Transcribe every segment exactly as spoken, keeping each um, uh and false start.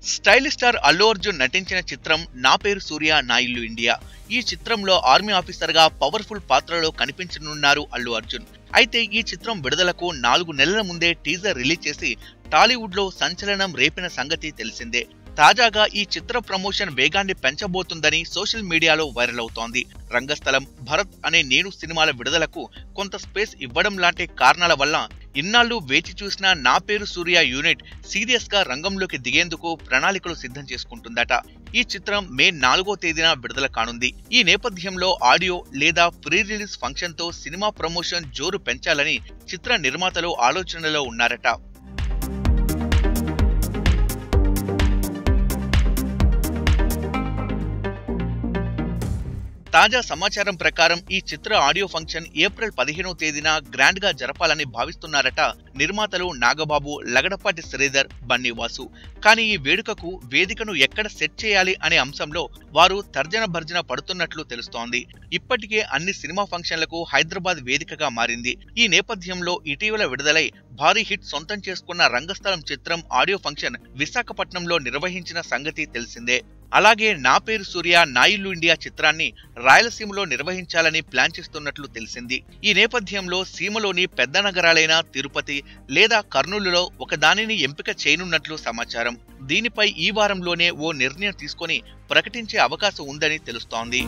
Stylish star Allu Arjun నటించిన చిత్రం నా పేరు సూర్య నా ఇల్లు ఇండియా. ఈ చిత్రంలో ఆర్మీ ఆఫీసర్ గా పవర్ఫుల్ పాత్రలో కనిపించనున్నారు అల్లు అర్జున్. అయితే ఈ చిత్రం విడుదలకు నాలుగు నెలల ముందే టీజర్ రిలీజ్ చేసి టాలీవుడ్ లో సంచలనం రేపిన సంగతి తెలిసిందే. తాజాగా ఈ చిత్ర ప్రమోషన్ వేగాన్ని పెంచబోతుందని సోషల్ మీడియాలో వైరల్ అవుతోంది. రంగస్థలం, భరత్ అనే నేను సినిమాల విడుదలకు కొంత స్పేస్ ఇవ్వడం లాంటి కారణాల వల్ల ఇన్నాళ్లు వేచి చూసిన నా పేరు సూర్య యూనిట్ సీరియస్ గా రంగంలోకి దిగేందుకు ప్రణాళికలు సిద్ధం చేసుకుంటుందట. ఈ చిత్రం మే నాలుగో తేదీన విడుదల కానుంది. ఈ నేపథ్యంలో ఆడియో లేదా ప్రీ రిలీజ్ ఫంక్షన్ తో సినిమా ప్రమోషన్ జోరు పెంచాలని చిత్ర నిర్మాతలు ఆలోచనలో ఉన్నారట. తాజా సమాచారం ప్రకారం ఈ చిత్ర ఆడియో ఫంక్షన్ ఏప్రిల్ పదిహేనో తేదీన గ్రాండ్ గా జరపాలని భావిస్తున్నారట నిర్మాతలు నాగబాబు, లగడపాటి శ్రీధర్, బన్నీవాసు. కానీ ఈ వేడుకకు వేదికను ఎక్కడ సెట్ చేయాలి అనే అంశంలో వారు తర్జన భర్జన పడుతున్నట్లు తెలుస్తోంది. ఇప్పటికే అన్ని సినిమా ఫంక్షన్లకు హైదరాబాద్ వేదికగా మారింది. ఈ నేపథ్యంలో ఇటీవల విడుదలై భారీ హిట్ సొంతం చేసుకున్న రంగస్థలం చిత్రం ఆడియో ఫంక్షన్ విశాఖపట్నంలో నిర్వహించిన సంగతి తెలిసిందే. అలాగే నా పేరు సూర్య నా ఇల్లు ఇండియా చిత్రాన్ని రాయలసీమలో నిర్వహించాలని ప్లాన్ చేస్తున్నట్లు తెలిసింది. ఈ నేపథ్యంలో సీమలోని పెద్ద నగరాలైన తిరుపతి లేదా కర్నూలులో ఒకదానిని ఎంపిక చేయనున్నట్లు సమాచారం. దీనిపై ఈ వారంలోనే ఓ నిర్ణయం తీసుకొని ప్రకటించే అవకాశం ఉందని తెలుస్తోంది.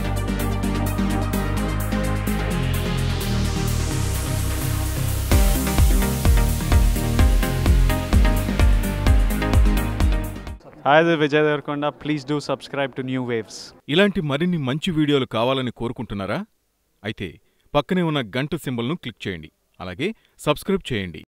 Hi, this is Vijay Devarkonda. Please do subscribe to New Waves. ఇలాంటి మరిన్ని మంచి వీడియోలు కావాలని కోరుకుంటున్నారా? అయితే పక్కనే ఉన్న గంట సింబల్ను క్లిక్ చేయండి. అలాగే సబ్స్క్రైబ్ చేయండి.